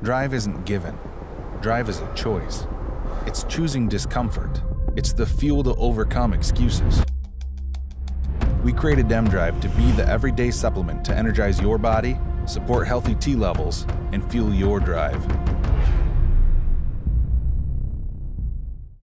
Drive isn't given. Drive is a choice. It's choosing discomfort. It's the fuel to overcome excuses. We created Mdrive to be the everyday supplement to energize your body, support healthy T levels, and fuel your drive.